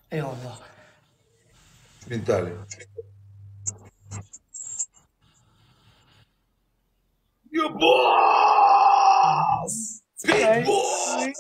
Ey Allah. Bintali. Your boss! Big boss!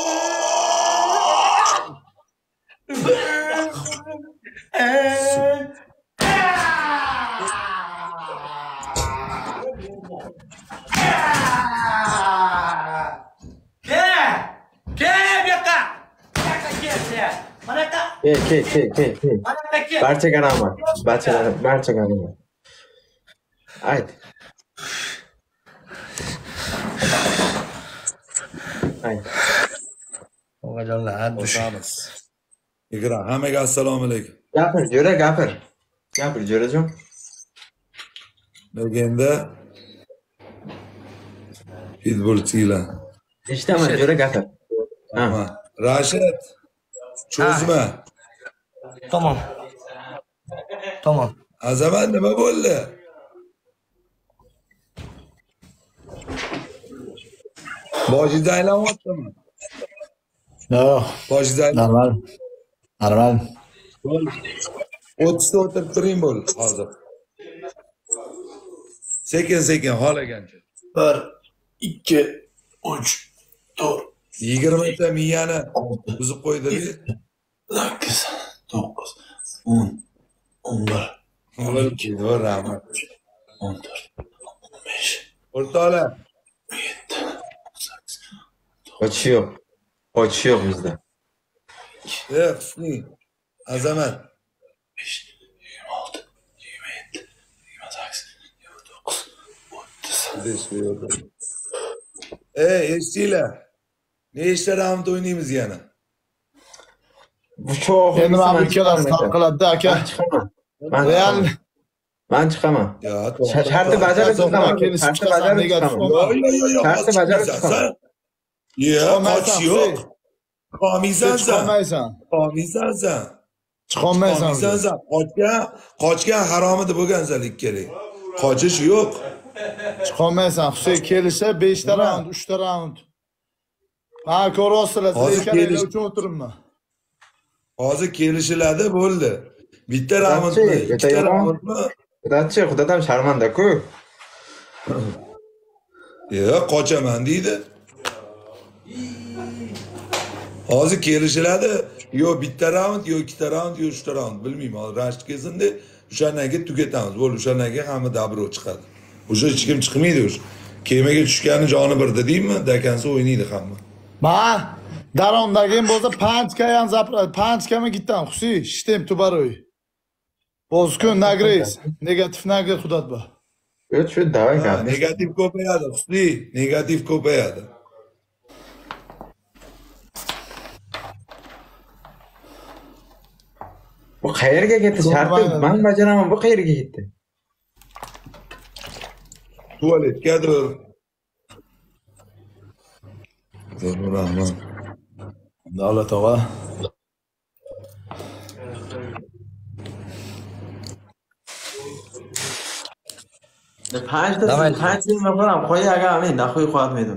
Ke. Barcha kanaman. Barcha kanaman. Ayt. Ayt. Ogajonlar, O'tamiz. Ikram, hammaga assalomu alaykum. Gapir, jo'ra gapir. Gapir, jo'rajon. Legenda futbolchilar. Eshitaman, jo'ra gapir. Ha. Rashid, cho'zma. Tamam. Azamat nima bo'ldi? Boshingizda aylanyaptimi? Yo'q, Boshingizda normal. 30 o'tirib turing bo'ldi hozir. Sekin xohlagancha. 1, 2, 3, 4, 20 ta miyani buzib qo'ydingiz. 8, 9, 10, 11, Rahmat. 14, 15, O'rtoqlar, 17, 18, Qochish yo'q bizda. Husni, Azamat. 25, 26, 27, 28, 29, 30. Eshitinglar. Nechta raund o'ynaymiz yana? Bu cho'q. Endi mana bu ikkalasi hal qiladi aka. Real Men chiqaman. Shartni bajarib chiqaman. Shartni bajarib chiqaman. Yo'q. Shartni bajarib chiqaman. Yo'q, qochish yo'q. chiqolmaysan. Chiqolmaysan. Qochgan haromi deb bo'lgansan kerak. Qochish yo'q. Chiqolmaysan. Husayn kelishsa 5 ta raund, 3 ta raund. Ha, ko'ryapsizlar, siz ikkalangiz uchun o'tiribman. Hozir kelishiladi, bo'ldi. Bitta raundmi, ikkita raundmi? Kudatchi, xudodan sharmanda-ku. Yo'q, qochaman deydi. Hozir kelishiladi. Yo bitta raund, yo ikkita raund, yo uchta raund, bilmayman. Hozir rashk kesindi, o'shandan keyin tugatamiz. Bo'ldi, o'shandan keyin hamma dabro chiqadi. O'sha hech kim chiqmaydi o'sha. Kemaga tushgani joni birda deymi? Dakansa o'ynaydi hamma. Ma, darondagim bo'lsa panchka ham panchkami gittan, Husayn, shtem tubaroy. Bozkun nagreys, negativ nagre xudatba. Shu davay gap. Negativ ko'payadi, Husni, negativ ko'payadi. Bu qayerga ketdi? Shartni men bajaraman, bu qayerga ketdi? Tualetgadir. Rahmat. Davlat og'a. Panch nima qilaman? Qo'y aga, men naxoy qo'yatmaydim.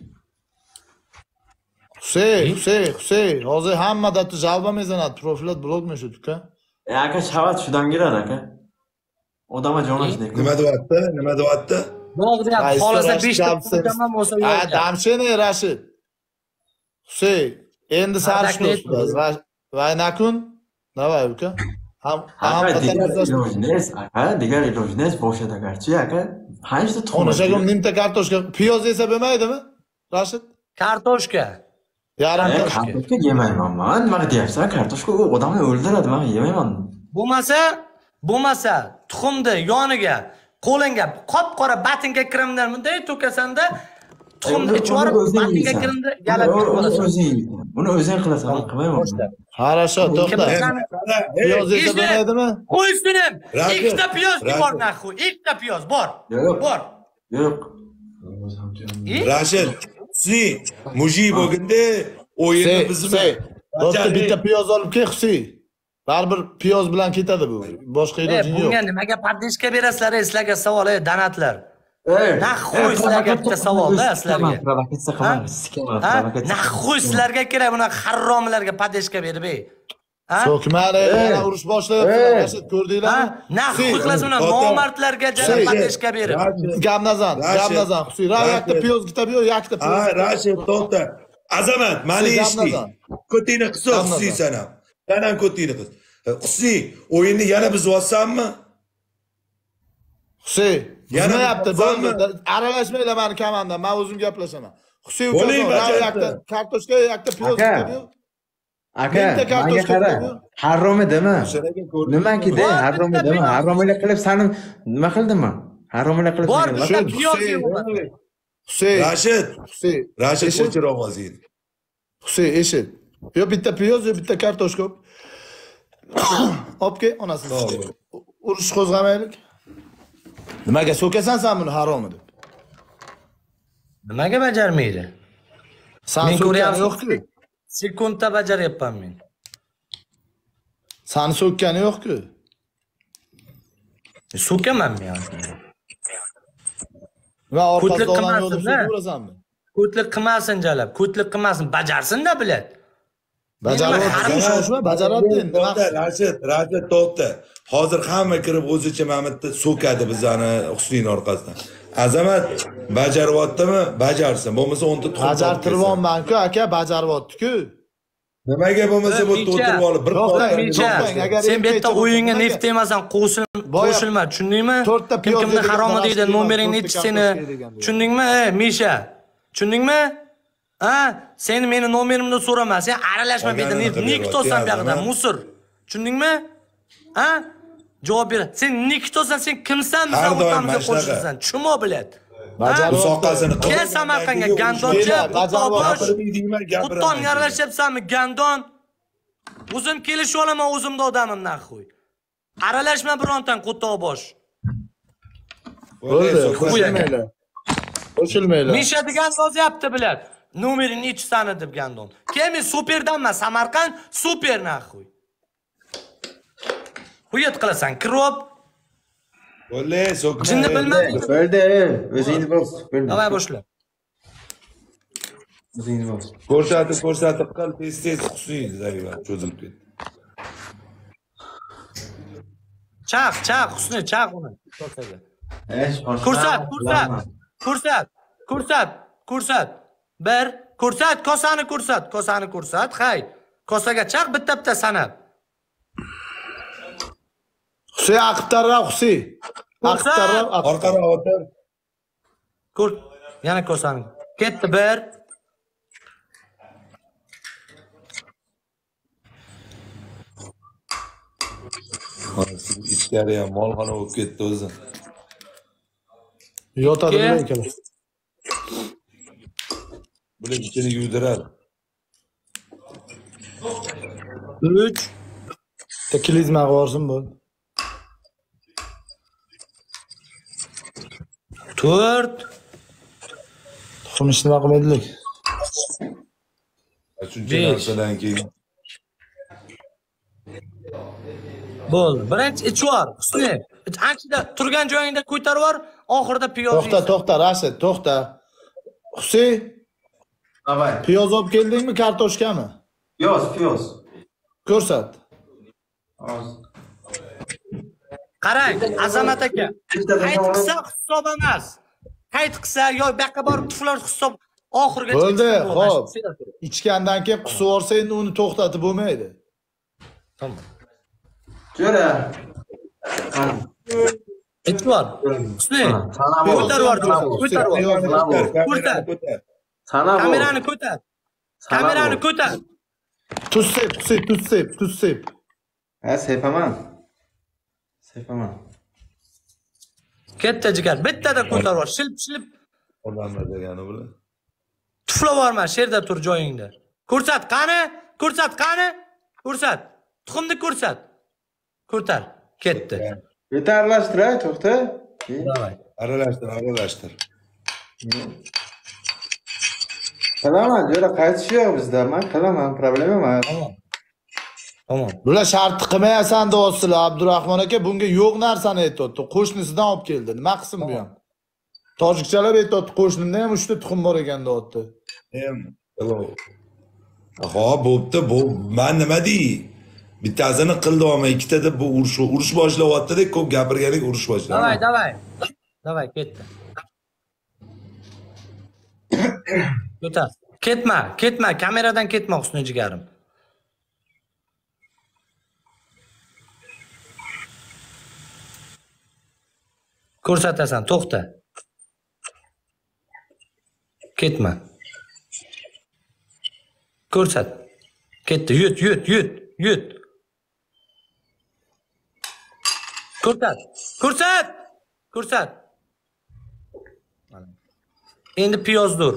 Husayn, hozir hammada tu jalba mezanat, profilat blogmi shu tuka? Aka shavat shudan girar aka. Odamga jo'nashdi. Nima deyapti? Bo'ldi, xohlasa 5 ta tamam bo'lsa yo'q. Ha, damshini Rashid. Husayn, endi sarishmiz. Va nakun? Davay uka. Ham degan ilojnes boshida garchi aka. Qancha tuxum? Onashagim nimta kartoshka, piyoz yesa bo'lmaydimi? Rashid? Kartoshka. Yarim kartoshka yemayman men. Nima deyapsan? Kartoshka odamni o'ldiradi, men yemayman. Bo'lmasa tuxumni yoniga qo'lingga qop-qora batinga kirimdan bunday to'kasanda tuxumni ichib olib batinga kirimda yalab olasan. Buni o'zing qilasan, men qilmayman. Хорошо, to'xta. Piyoz yesa bo'lmaydimi? Qo'y sunim. Ikkita piyoz bor naxu. Ikkita piyoz bor. Yo'q. Rashid, Husni, muji bo'lganda o'yinni bizmi? Do'stlar bitta piyoz olib kel, Husayn. Baribir piyoz bilan ketadi bu. Boshqa iloji yo'q. Bunga nimaga podishka berasizlar, sizlarga savol, danatlar. Naxoy sizlarga bitta savolda sizlarga. Provokatsiya qilamiz. Naxoy sizlarga kerak buni harromlarga podishka berib. Ha? So'kmani yana urush boshlayaptilar. Rashid ko'rdinglarmi? Nah, qilasizlar nomardlarga pateshka berib. Gamnazan. Husiy, yakta piyoz gitabiyo, yakta piyoz. Ha, Rashid, to'xta. Azamat, mani eshitdi. Ko'tingni qilsa Husiy sanam. Sen ham ko'tingni qil. Husiy, o'yinni yana buzyapsanmi? Husiy, yana yapti, bo'ldi. buzyapsanmi? Aralashmanglar meni komandam. Men o'zim gaplashaman. Husiy Bo'ling, ukajon, bajardi. yakta kartoshka, yakta piyoz Aka. gitabiyo. Aka, Mingta menga kartoshka qara. gitabiyo. Harom edimi? Nimakida harom edimi? Haromlar qilib seni nima qildimmi? Haromlar qilib Bor, seni bitta nima piyoz qildim? yeyman. Husiy, Rashid, Husiy, Rashid eshit. o'chir ovozingni. Husiy, eshit. Yo bitta piyoz, yo bitta kartoshka. Obke, onasini. Urush qo'zg'amaylik. Nimaga so'kasan sen buni harom deb? Nimaga bajarmaydi? Sen Men so'kkan ko'ryapman. yo'q-ku. Sekundda bajaryapman men. Seni so'kkani yo'q-ku. So'kaman men. Va Ko'tlik orqasida odam yo'lda qilmasin-da. so'kurasanmi? Ko'tlik qilmasin jalab, ko'tlik qilmasin, bajarsin-da bilat. Bajaradi, shoshma, bajaradi endi. To'xta, Rashid, to'xta. Hozir hamma kirib o'zicha Mamatni so'kadi bizani Husniyn orqasidan. Azamat bajaryaptimi? Bajarsin. Bo'lmasa 10 ta tuxum. Bajartiryapman-ku, aka, bajaryapti-ku. Nimaga bo'lmasa bu o'tirib olib bir Sen bu yerda o'yinga neft emasan, qo'shilma, tushundingmi? Kimni haromi deydi, nomeringni nechi seni. Tushundingmi? Misha. Tushundingmi? Ha? Sen meni nomerimni so'rama, sen aralashma bu yerda. Niktosan bu yerda, musor. Tushundingmi? Ha? Javob ber. Sen niktosan, sen kimsan bizdan o'tamizga qo'shilsan? Tushunmo bilat. soqasini Kel Samarqandga gandonchi, Quttobosh. Qutton aralashyapsanmi, gandon? O'zim kelishib olaman, o'zimda odamim naxuy. Aralashma birontan Quttobosh. Qo'shilmaylar. Qo'shilmaylar. Misha degan yozyapti bilat. Nomeri nechi sani deb gandon. Keyin superdanman, Samarqand super naxuy. Huyat qilasan, kirib. Bo'ldi, so'kma. Jinni bilmaydi. Bo'ldi, o'zingni bos. Davay boshla. O'zingni bos. Ko'rsatib qil, tez Husniyn zayiba cho'zilib ketdi. Chaq, Husni, chaq uni. Ko'rsat. Bir, kosani ko'rsat. Hay. Kosaga chaq bitta sanab. Husiy aqibtarroq, Husiy. Aqibtarroq. Orqaroq o'tir. Yana kosani. Ketdi bir. Ichkari ham molxona bo'lib ketdi o'zi. Yotadi ekan. Bular ichini yuvdiradi. 3 Teklizma borsin bu. 4 Tuxumishni qilmaydilik. Shuncha narsadan keyin Bo'l. Birinchi ichvor. Husni. Anchida turgan joyingda ko'tarib yubor, oxirida piyoz. To'xta, Rashid, to'xta. Husiy, Davay. piyoz olib keldingmi, kartoshkami? Piyoz. Ko'rsat. Qarang, Azamat aka. Qayt qilsa hisob emas. Qayt qilsa yo bu yoqqa borib tuflar hisob oxirgacha. Bo'ldi, xo'p. Ichgandan keyin qusib olsa endi uni to'xtatib bo'lmaydi. Tamam. Jo'ra. Ichvor. Husni. Ko'tarib yubor. Kamerani ko'tar. Tuz sep. Ha, sepaman. Katta jigar. Bittada ko'tarib yubor. Shilib. odamlar degani bular. Tuflab yorma, sherda tur joyingda. Ko'rsat, qani? Ko'rsat. Tuxumni ko'rsat. Ko'tar. Ketdi. Yetarlashtir, to'xta. Davay. Aralashtir. Qilaman, jo'ra qaytish yo'q bizda. Men qilaman, problema emas. Tamam. Bular shartni qilmayasan deyapsizlar, Abdurahmon aka. Bunga yo'q narsani aytayapti. Qo'shnisidan olib keldi. Nima qilsin bu ham? Tojikchalar aytayapti, qo'shnimda ham 3 ta tuxum bor ekan deyapti. Ha, bo'pti, bu men nima dey? Bittasini qildi olma, ikkitada bu urush boshlayapti-da, ko'p gapirganik urush boshladi. Davay. Davay, ketdi. Ko'tar. Ketma, kameradan ketma Husni jigarim. Ko'rsatasan, to'xta. Ketma. Ko'rsat. Ketdi, yut. Ko'rsat. Endi piyoz dur.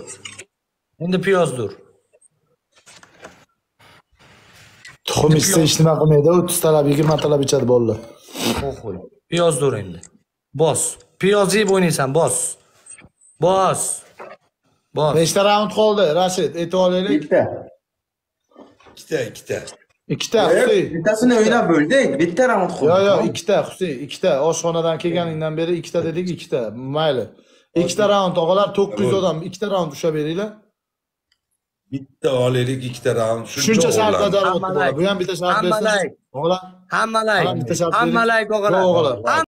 Tuxum ichsa hech nima qilmaydi, 30 talab, 20 talab ichadi bolalar. Piyoz dur endi. Bos. Piyoz yeb o'ynaysan, bos. Nechta raund qoldi, Rashid? Aytib olaylik. Ikkita. Ikkita, Husi. Bittasini o'ynab bo'ldik. Bitta raund qoldi. Yo'q, ikkita, Husi, ikkita. Oshxonadan kelganingdan beri ikkita dedik, ikkita. Mayli. Ikkita raund og'alar, 900 odam, ikkita raund ushlab beringlar. Bitta olaylik, ikkita raund. Shuncha shartlar daromad bo'ladi. Bu ham bitta shart bersin. Og'alar. Hamma layk og'alar.